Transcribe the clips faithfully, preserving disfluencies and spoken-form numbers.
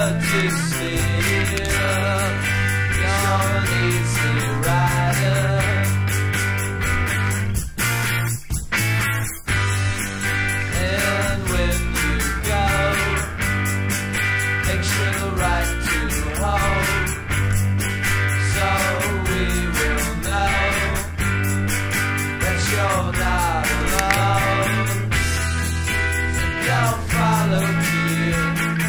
to sleep. You're an easy rider. And when you go, make sure the right to hold, so we will know that you're not alone. Don't follow here,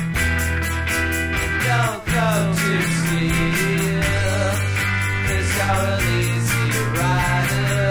don't go to sleep, 'cause you're an easy rider.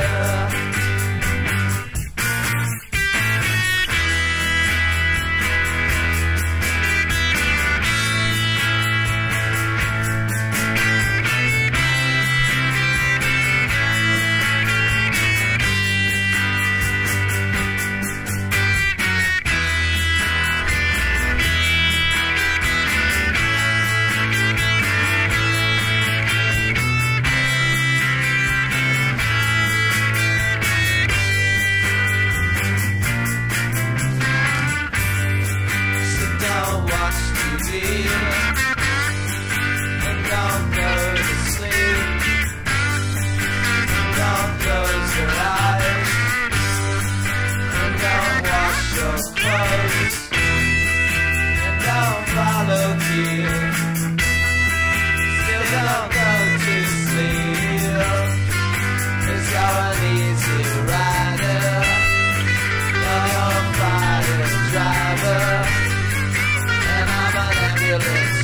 And don't go to sleep, and don't close your eyes, and don't wash your clothes, and don't follow here. Still don't go to sleep, 'cause you're an easy rider. You're your fighting driver, and I'm an ambulance